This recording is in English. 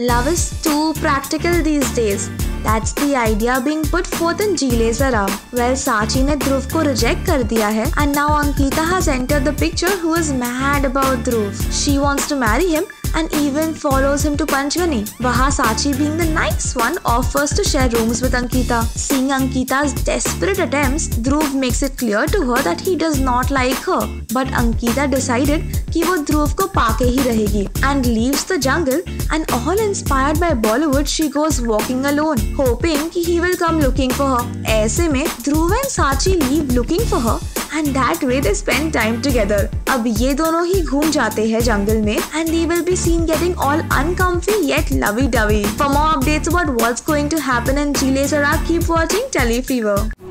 Love is too practical these days. That's the idea being put forth in Gile Zara. Well, Sachi ने ध्रुव को reject कर दिया है and now Ankita has entered the picture who is mad about Dhruv. She wants to marry him and even follows him to Panchgani. वहाँ Sachi, being the nice one, offers to share rooms with Ankita. Seeing Ankita's desperate attempts, Dhruv makes it clear to her that he does not like her. But Ankita decided कि वो ध्रुव को पाके ही रहेगी and leaves the jungle, and all inspired by Bollywood, she goes walking alone, hoping कि he will come looking for her. ऐसे में Dhruv and Sachi leave looking for her and that way they spend time together. अब ये दोनों ही घूम जाते हैं जंगल में and they will be seen getting all uncomfy yet lovey-dovey. For more updates about what's going to happen in Gile Zara, keep watching Telefever.